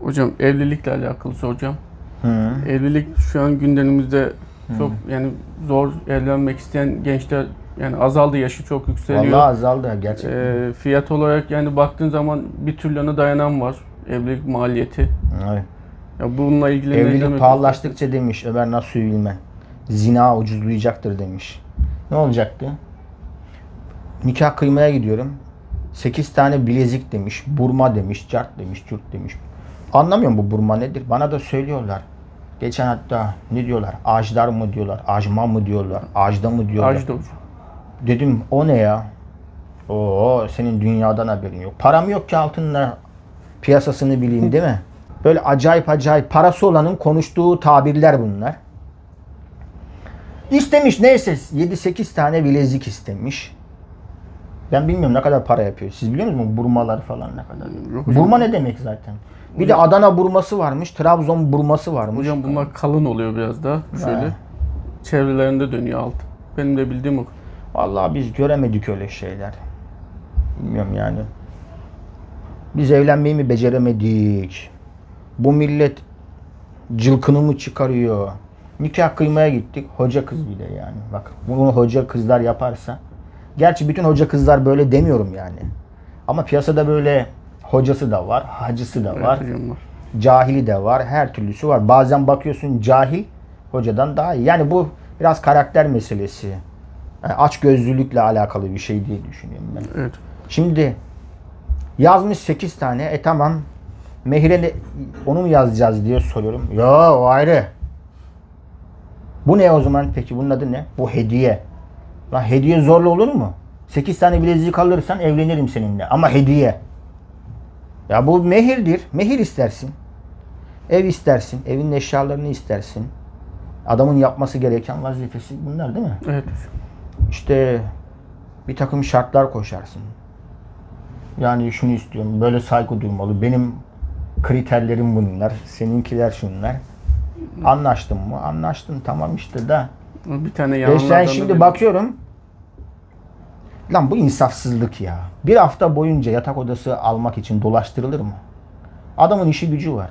Hocam evlilikle alakalı soracağım. Hı. Evlilik şu an gündemimizde çok yani zor, evlenmek isteyen gençler yani azaldı, yaşı çok yükseliyor. Vallahi azaldı gerçekten. Fiyat olarak yani baktığın zaman bir trilyona dayanan var evlilik maliyeti. Evet. Ya bununla ilgili ne Evlilik demek pahalılaştıkça demiş Ömer Nasuh Bilmen. Zina ucuzlayacaktır demiş. Ne olacaktı? Nikah kıymaya gidiyorum. 8 tane bilezik demiş, burma demiş, cart demiş, cürt demiş. Anlamıyorum bu burma nedir? Bana da söylüyorlar. Geçen hatta ne diyorlar? Ajdar mı diyorlar? Ajma mı diyorlar? Ajda mı diyorlar? Ajda hocam. Dedim o ne ya? Oo senin dünyadan haberin yok. Param yok ki altınla piyasasını bileyim değil mi? Böyle acayip acayip parası olanın konuştuğu tabirler bunlar. İstemiş neyse 7-8 tane bilezik istemiş. Ben bilmiyorum ne kadar para yapıyor. Siz biliyor musunuz burmalar falan ne kadar? Yok hocam. Burma ne demek zaten? Bir de Adana burması varmış, Trabzon burması varmış. Hocam bunlar kalın oluyor biraz daha. Şöyle çevrelerinde dönüyor alt. Benim de bildiğim o. Vallahi biz göremedik öyle şeyler. Bilmiyorum yani. Biz evlenmeyi mi beceremedik? Bu millet cılkını mı çıkarıyor? Nikah kıymaya gittik. Hoca kız bile yani. Bak bunu hoca kızlar yaparsa. Gerçi bütün hoca kızlar böyle demiyorum yani. Ama piyasada böyle hocası da var, hacısı da var. Evet hocam var. Cahili de var. Her türlüsü var. Bazen bakıyorsun cahil hocadan daha iyi. Yani bu biraz karakter meselesi. Yani açgözlülükle alakalı bir şey diye düşünüyorum ben. Evet. Şimdi yazmış 8 tane. Tamam. Mehir'e onu mu yazacağız diye soruyorum. Ya o ayrı. Bu ne o zaman peki? Bunun adı ne? Bu hediye. Lan hediye zorla olur mu? 8 tane bilezik alırsan evlenirim seninle. Ama hediye. Ya bu mehirdir. Mehir istersin. Ev istersin. Evin eşyalarını istersin. Adamın yapması gereken vazifesi bunlar değil mi? Evet hocam. İşte bir takım şartlar koşarsın. Yani şunu istiyorum. Böyle saygı duymalı. Benim kriterlerim bunlar. Seninkiler şunlar. Anlaştın mı? Anlaştın. Tamam işte da. Bir tane Sen yanlardan şimdi bakıyorum. Lan bu insafsızlık ya. Bir hafta boyunca yatak odası almak için dolaştırılır mı? Adamın işi gücü var.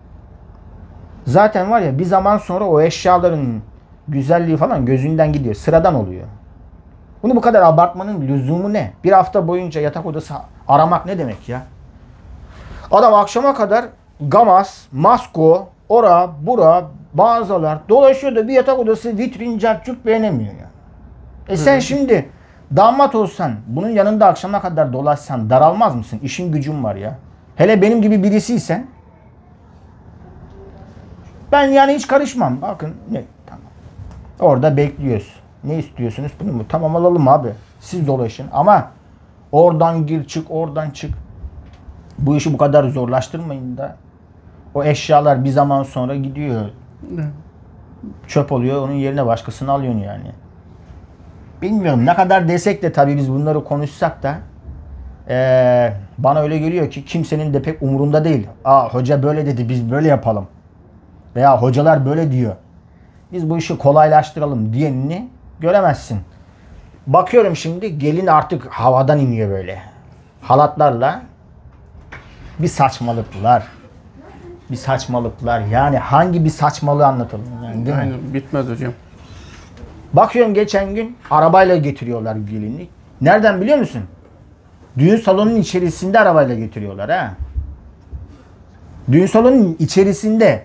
Zaten var ya bir zaman sonra o eşyaların güzelliği falan gözünden gidiyor. Sıradan oluyor. Bunu bu kadar abartmanın lüzumu ne? Bir hafta boyunca yatak odası aramak ne demek ya? Adam akşama kadar Gamaz, Masko, ora, bura, mağazalar dolaşıyor da bir yatak odası vitrin, cartçuk beğenemiyor ya. Sen şimdi damat olsan, bunun yanında akşama kadar dolaşsan daralmaz mısın? İşin gücün var ya. Hele benim gibi birisiysen ben yani hiç karışmam. Bakın ne tamam. Orada bekliyoruz. Ne istiyorsunuz? Bunu mu? Tamam alalım abi. Siz dolaşın ama oradan gir çık, oradan çık. Bu işi bu kadar zorlaştırmayın da. O eşyalar bir zaman sonra gidiyor. Çöp oluyor. Onun yerine başkasını alıyorsun yani. Bilmiyorum ne kadar desek de tabii biz bunları konuşsak da bana öyle geliyor ki kimsenin de pek umurunda değil. Hoca böyle dedi biz böyle yapalım. Veya hocalar böyle diyor. Biz bu işi kolaylaştıralım diyenini göremezsin. Bakıyorum şimdi gelin artık havadan iniyor böyle. Halatlarla bir saçmalıklar. Bir saçmalıklar. Yani hangi bir saçmalığı anlatalım yani değil mi? Aynen, bitmez hocam. Bakıyorum geçen gün arabayla getiriyorlar gelinlik. Nereden biliyor musun? Düğün salonunun içerisinde arabayla getiriyorlar ha. Düğün salonunun içerisinde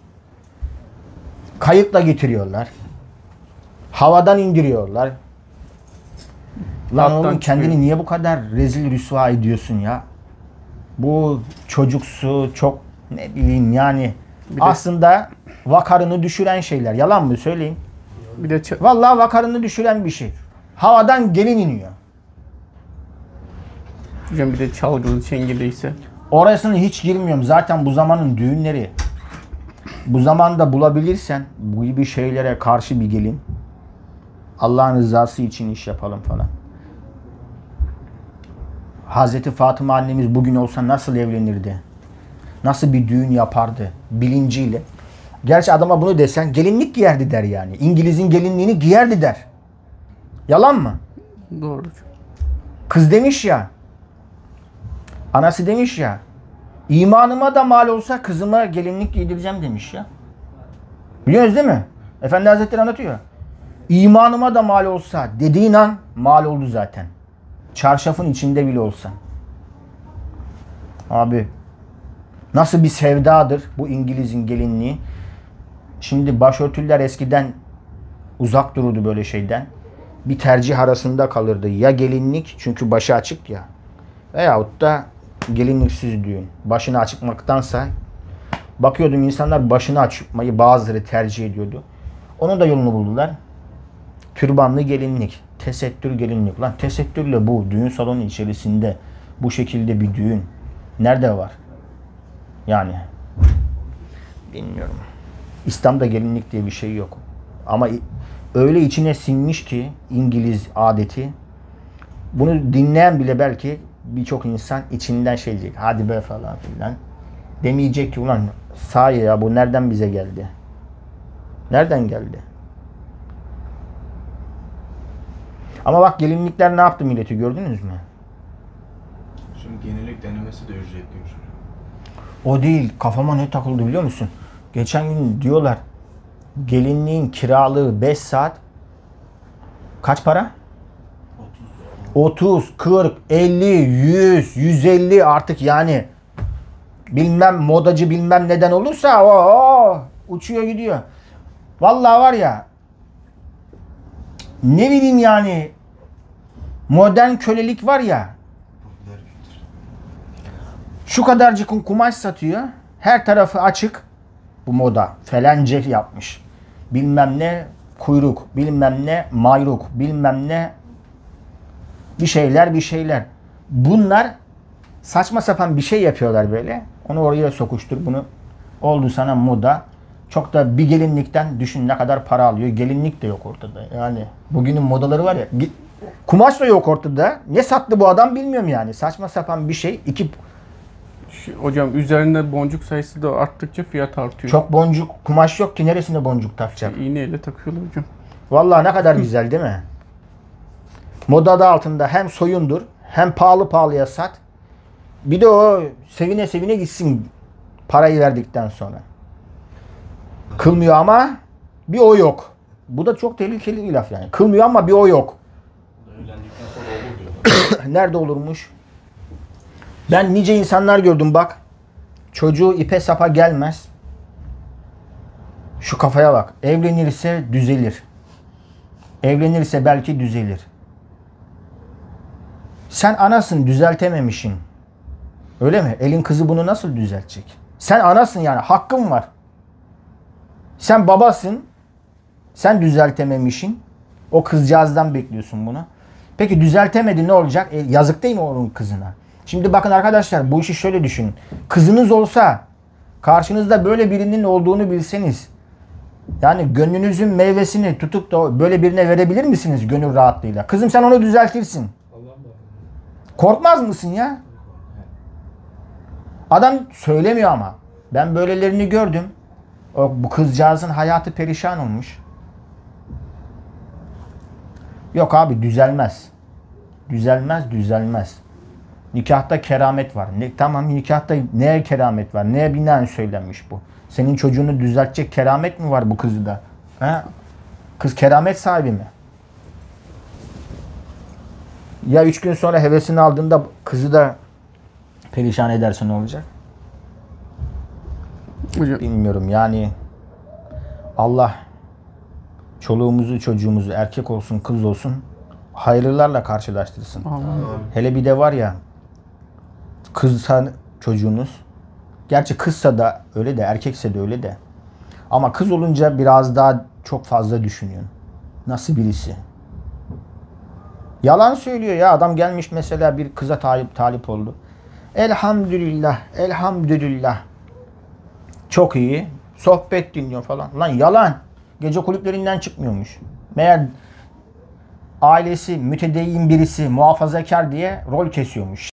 kayıkla getiriyorlar. Havadan indiriyorlar. Lan Alttan oğlum kendini çıkıyor. niye bu kadar rezil rüsva ediyorsun ya? Bu çocuksu çok ne bileyim yani aslında vakarını düşüren şeyler. Yalan mı söyleyeyim? Bir de Vallahi vakarını düşüren bir şey. Havadan gelin iniyor. hocam bir de çalgılı çengeli ise. Orasına hiç girmiyorum. Zaten bu zamanın düğünleri. Bu zamanda bulabilirsen bu gibi şeylere karşı bir gelin. Allah'ın rızası için iş yapalım falan. Hazreti Fatıma annemiz bugün olsa nasıl evlenirdi? Nasıl bir düğün yapardı? Bilinciyle. Gerçi adama bunu desen gelinlik giyerdi der yani. İngiliz'in gelinliğini giyerdi der. Yalan mı? Doğru. Kız demiş ya. Anası demiş ya. İmanıma da mal olsa kızıma gelinlik giydireceğim demiş ya. Biliyorsunuz değil mi? Efendi Hazretleri anlatıyor. İmanıma da mal olsa dediğin an mal oldu zaten. Çarşafın içinde bile olsan. Abi nasıl bir sevdadır bu İngiliz'in gelinliği. Şimdi başörtüler eskiden uzak dururdu böyle şeyden. Bir tercih arasında kalırdı. Ya gelinlik çünkü başı açık ya. Veyahut da gelinliksiz düğün. Başını açıkmaktansa bakıyordum insanlar başını açmayı bazıları tercih ediyordu. Onun da yolunu buldular. Türbanlı gelinlik. Tesettür gelinlik. Lan tesettürle bu düğün salonu içerisinde bu şekilde bir düğün nerede var? Yani bilmiyorum. İslam'da gelinlik diye bir şey yok. Ama öyle içine sinmiş ki İngiliz adeti. Bunu dinleyen bile belki birçok insan içinden şey diyecek. Hadi be falan filan. Demeyecek ki ulan sahi ya bu nereden bize geldi? Nereden geldi? Ama bak gelinlikler ne yaptı milleti gördünüz mü? Şimdi yenilik denemesi de ücretliymiş. O değil. Kafama ne takıldı biliyor musun? Geçen gün diyorlar gelinliğin kiralığı 5 saat kaç para? 30, 40, 50, 100, 150 artık yani bilmem modacı bilmem neden olursa o uçuyor gidiyor. Vallahi var ya ne bileyim yani modern kölelik var ya şu kadarcık kumaş satıyor. Her tarafı açık. Bu moda. Felence yapmış. Bilmem ne kuyruk. Bilmem ne mayruk. Bilmem ne bir şeyler. Bunlar saçma sapan bir şey yapıyorlar böyle. Onu oraya sokuştur. Bunu oldu sana moda. Çok da bir gelinlikten düşün ne kadar para alıyor. Gelinlik de yok ortada. Yani bugünün modaları var ya. Kumaş da yok ortada. Ne sattı bu adam bilmiyorum yani. Saçma sapan bir şey. Hocam üzerinde boncuk sayısı da arttıkça fiyat artıyor. Çok boncuk kumaş yok ki neresinde boncuk takacak? İğneyle takıyorlar hocam. Vallahi ne kadar güzel değil mi? Moda adı altında hem soyundur hem pahalı pahalıya sat. Bir de o sevine sevine gitsin parayı verdikten sonra. Kılmıyor ama bir o yok. Bu da çok tehlikeli bir laf yani. Kılmıyor ama bir o yok. Evlendikten sonra olur diyorlar. Nerede olurmuş? Ben nice insanlar gördüm bak. Çocuğu ipe sapa gelmez. Şu kafaya bak. Evlenirse düzelir. Evlenirse belki düzelir. Sen anasın düzeltememişsin. Öyle mi? Elin kızı bunu nasıl düzeltecek? Sen anasın yani hakkın var. Sen babasın. Sen düzeltememişsin. O kızcağızdan bekliyorsun bunu. Peki düzeltemedi ne olacak? Yazık değil mi onun kızına? Şimdi bakın arkadaşlar bu işi şöyle düşünün. Kızınız olsa karşınızda böyle birinin olduğunu bilseniz yani gönlünüzün meyvesini tutup da böyle birine verebilir misiniz gönül rahatlığıyla? Kızım sen onu düzeltirsin. Korkmaz mısın ya? Adam söylemiyor ama. Ben böylelerini gördüm. Bu kızcağızın hayatı perişan olmuş. Yok abi düzelmez. Düzelmez. Nikahta keramet var. Tamam nikahta neye keramet var? Neye binaen söylenmiş bu? Senin çocuğunu düzeltecek keramet mi var bu kızı da? He? Kız keramet sahibi mi? Ya 3 gün sonra hevesini aldığında kızı da perişan ederse ne olacak? Hocam. Bilmiyorum yani Allah çoluğumuzu çocuğumuzu erkek olsun kız olsun hayırlarla karşılaştırsın. Amin. Hele bir de var ya kızsa çocuğunuz gerçi kızsa da öyle de erkekse de öyle de ama kız olunca biraz daha çok fazla düşünüyorsun. Nasıl birisi? Yalan söylüyor ya adam gelmiş mesela bir kıza talip oldu. Elhamdülillah. Çok iyi. Sohbet dinliyor falan. Lan yalan. Gece kulüplerinden çıkmıyormuş. Meğer ailesi mütedeyyin birisi muhafazakar diye rol kesiyormuş.